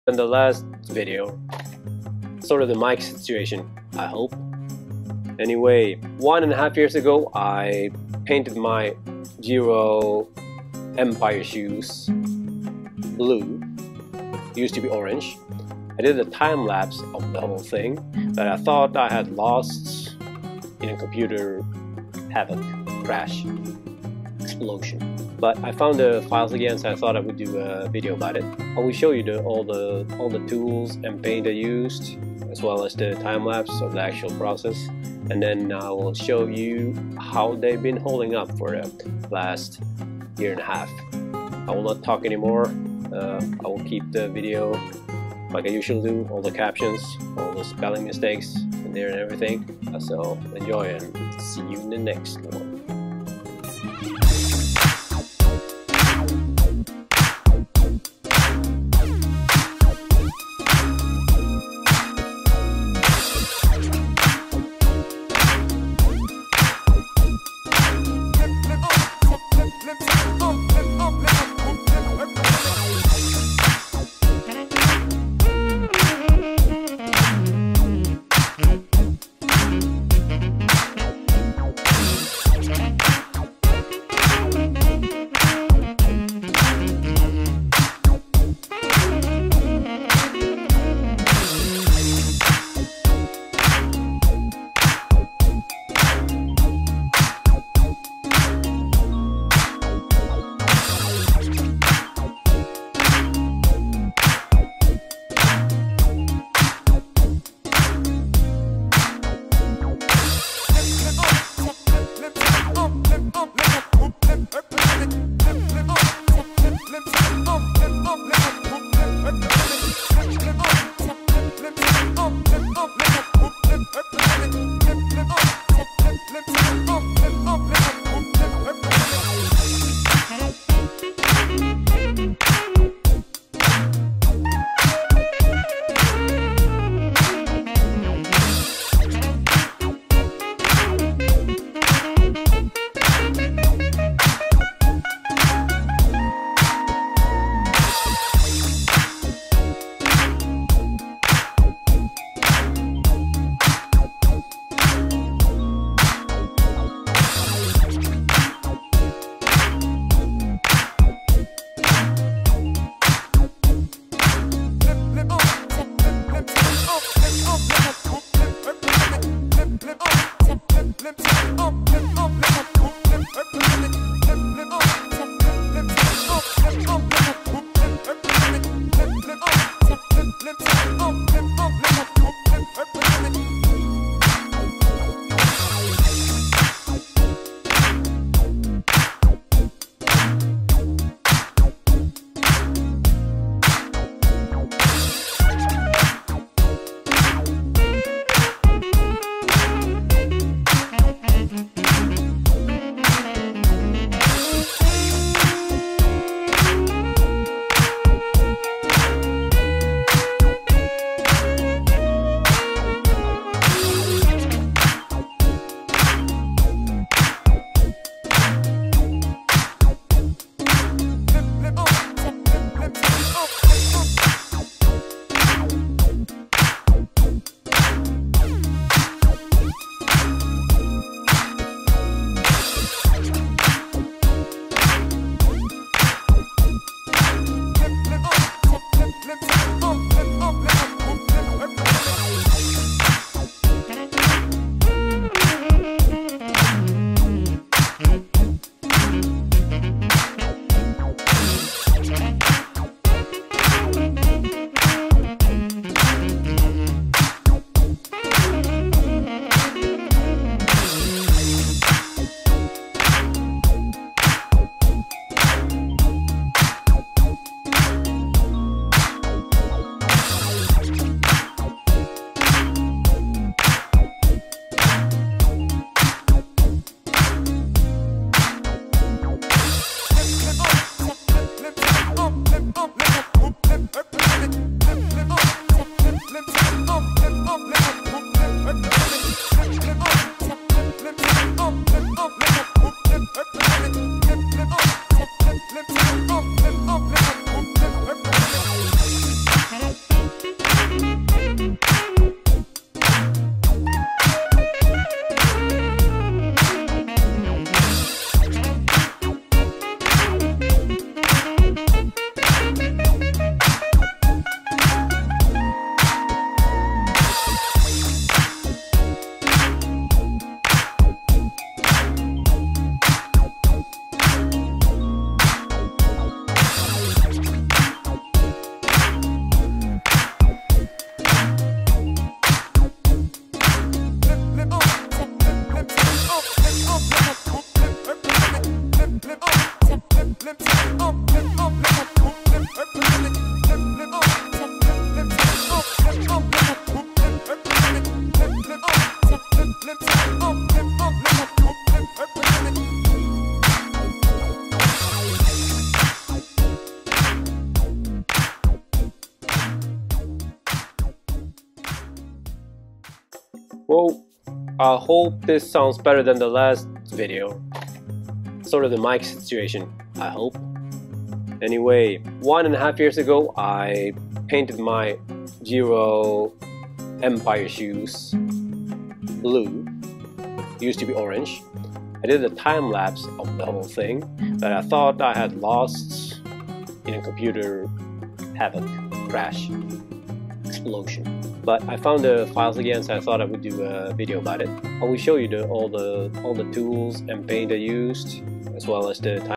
In the last video, sort of the mic situation, I hope. Anyway, 1.5 years ago, I painted my Giro Empire shoes blue. It used to be orange. I did a time lapse of the whole thing that I thought I had lost in a computer havoc, crash, explosion. But I found the files again, so I thought I would do a video about it. I will show you all the tools and paint I used, as well as the time lapse of the actual process. And then I will show you how they've been holding up for the last 1.5 years. I will not talk anymore. I will keep the video like I usually do, all the captions, all the spelling mistakes in there and everything. So enjoy and see you in the next one. Well, I hope this sounds better than the last video. Sort of the mic situation, I hope. Anyway, 1.5 years ago, I painted my Giro Empire shoes blue. It used to be orange. I did a time lapse of the whole thing, but I thought I had lost in a computer havoc, crash, explosion. But I found the files again, so I thought I would do a video about it. I will show you all the tools and paint I used, as well as the time